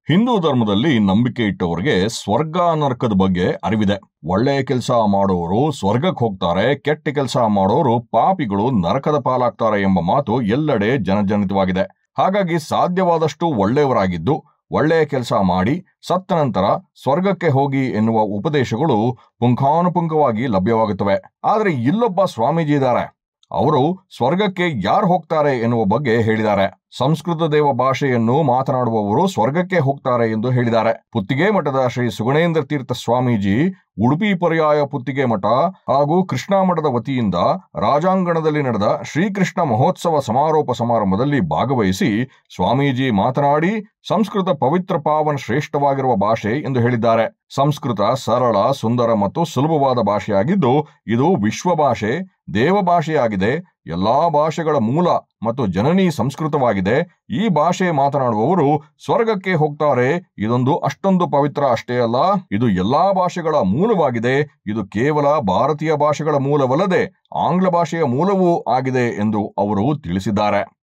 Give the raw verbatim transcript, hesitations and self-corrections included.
ಹಿಂದೂ ಧರ್ಮದಲ್ಲಿ ನಂಬಿಕೆ ಇಟ್ಟವರಿಗೆ ಸ್ವರ್ಗ ನರಕದ ಬಗ್ಗೆ ಅರಿವಿದೆ. ಒಳ್ಳೆ ಕೆಲಸ ಮಾಡೋರು ಸ್ವರ್ಗಕ್ಕೆ ಹೋಗ್ತಾರೆ, ಕೆಟ್ಟ ಕೆಲಸ ಮಾಡೋರು ಪಾಪಿಗಳು ನರಕದ ಪಾಲಾಗ್ತಾರೆ ಎಂಬ ಮಾತು ಎಲ್ಲೆಡೆ ಜನಜನಿತವಾಗಿದೆ. ಹಾಗಾಗಿ ಸಾಧ್ಯವಾದಷ್ಟು ಒಳ್ಳೆಯವರಾಗಿದ್ದು ಒಳ್ಳೆಯ ಕೆಲಸ ಮಾಡಿ ಸತ್ತ ನಂತರ ಸ್ವರ್ಗಕ್ಕೆ ಹೋಗಿ ಎನ್ನುವ ಉಪದೇಶಗಳು ಪುಂಖಾನುಪುಂಖವಾಗಿ ಲಭ್ಯವಾಗುತ್ತವೆ. ಆದರೆ ಇಲ್ಲೊಬ್ಬ ಸ್ವಾಮೀಜಿ ಇದ್ದಾರೆ. ಅವರು ಸ್ವರ್ಗಕ್ಕೆ ಯಾರು ಹೋಗ್ತಾರೆ ಎನ್ನುವ ಬಗ್ಗೆ ಹೇಳಿದ್ದಾರೆ. ಸಂಸ್ಕೃತ ದೇವ ಭಾಷೆಯನ್ನು ಮಾತನಾಡುವವರು ಸ್ವರ್ಗಕ್ಕೆ ಹೋಗ್ತಾರೆ ಎಂದು ಹೇಳಿದ್ದಾರೆ. ಪುತ್ತಿಗೆ ಮಠದ ಶ್ರೀ ಸುಗುಣೇಂದ್ರ ತೀರ್ಥ ಸ್ವಾಮೀಜಿ ಉಡುಪಿ ಪರ್ಯಾಯ ಪುತ್ತಿಗೆ ಮಠ ಹಾಗೂ ಕೃಷ್ಣ ಮಠದ ವತಿಯಿಂದ ರಾಜಾಂಗಣದಲ್ಲಿ ನಡೆದ ಶ್ರೀಕೃಷ್ಣ ಮಹೋತ್ಸವ ಸಮಾರೋಪ ಸಮಾರಂಭದಲ್ಲಿ ಭಾಗವಹಿಸಿ ಸ್ವಾಮೀಜಿ ಮಾತನಾಡಿ, ಸಂಸ್ಕೃತ ಪವಿತ್ರ ಪಾವನ ಶ್ರೇಷ್ಠವಾಗಿರುವ ಭಾಷೆ ಎಂದು ಹೇಳಿದ್ದಾರೆ. ಸಂಸ್ಕೃತ ಸರಳ, ಸುಂದರ ಮತ್ತು ಸುಲಭವಾದ ಭಾಷೆಯಾಗಿದ್ದು ಇದು ವಿಶ್ವ ಭಾಷೆ, ದೇವ ಭಾಷೆಯಾಗಿದೆ. ಎಲ್ಲಾ ಭಾಷೆಗಳ ಮೂಲ ಮತ್ತು ಜನನಿ ಸಂಸ್ಕೃತವಾಗಿದೆ. ಈ ಭಾಷೆ ಮಾತನಾಡುವವರು ಸ್ವರ್ಗಕ್ಕೆ ಹೋಗ್ತಾರೆ. ಇದೊಂದು ಅಷ್ಟೊಂದು ಪವಿತ್ರ ಅಷ್ಟೇ ಅಲ್ಲ, ಇದು ಎಲ್ಲಾ ಭಾಷೆಗಳ ಮೂಲವಾಗಿದೆ. ಇದು ಕೇವಲ ಭಾರತೀಯ ಭಾಷೆಗಳ ಮೂಲವಲ್ಲದೆ ಆಂಗ್ಲ ಭಾಷೆಯ ಮೂಲವೂ ಆಗಿದೆ ಎಂದು ಅವರು ತಿಳಿಸಿದ್ದಾರೆ.